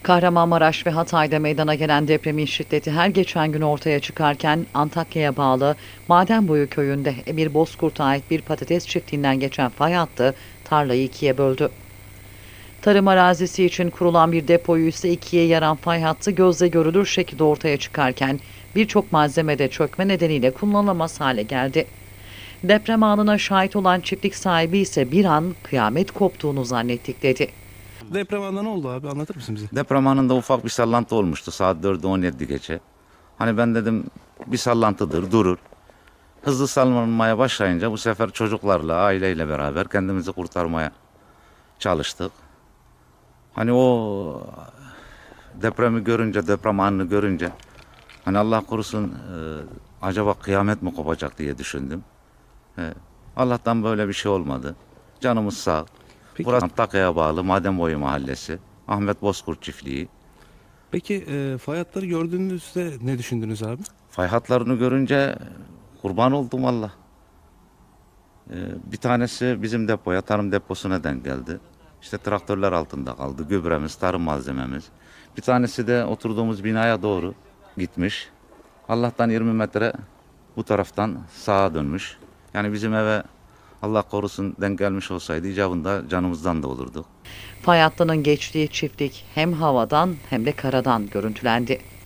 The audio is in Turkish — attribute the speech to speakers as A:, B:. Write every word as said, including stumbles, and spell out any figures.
A: Kahramanmaraş ve Hatay'da meydana gelen depremin şiddeti her geçen gün ortaya çıkarken Antakya'ya bağlı Madenboyu köyünde Emir Bozkurt'a ait bir patates çiftliğinden geçen fay hattı tarlayı ikiye böldü. Tarım arazisi için kurulan bir depoyu ise ikiye yaran fay hattı gözle görülür şekilde ortaya çıkarken birçok malzemede çökme nedeniyle kullanılamaz hale geldi. Deprem anına şahit olan çiftlik sahibi ise bir an kıyamet koptuğunu zannettik dedi.
B: Deprem anında ne oldu abi, anlatır mısın bize?
C: Deprem anında ufak bir sallantı olmuştu saat dördü on yedi geçe. Hani ben dedim bir sallantıdır, durur. Hızlı sallanmaya başlayınca bu sefer çocuklarla, aileyle beraber kendimizi kurtarmaya çalıştık. Hani o depremi görünce, deprem anını görünce hani Allah korusun e, acaba kıyamet mi kopacak diye düşündüm. E, Allah'tan böyle bir şey olmadı. Canımız sağ.
B: Peki,
C: Burası Antakya'ya bağlı Madenboyu mahallesi. Ahmet Bozkurt çiftliği.
B: peki e, fay hatları gördüğünüzde ne düşündünüz abi?
C: Fay hatlarını görünce kurban oldum valla. Ee, bir tanesi bizim depoya, tarım deposuna denk geldi. İşte traktörler altında kaldı, gübremiz, tarım malzememiz. Bir tanesi de oturduğumuz binaya doğru gitmiş. Allah'tan yirmi metre bu taraftan sağa dönmüş. Yani bizim eve Allah korusun denk gelmiş olsaydı icabında canımızdan da olurduk.
A: Fay hattının geçtiği çiftlik hem havadan hem de karadan görüntülendi.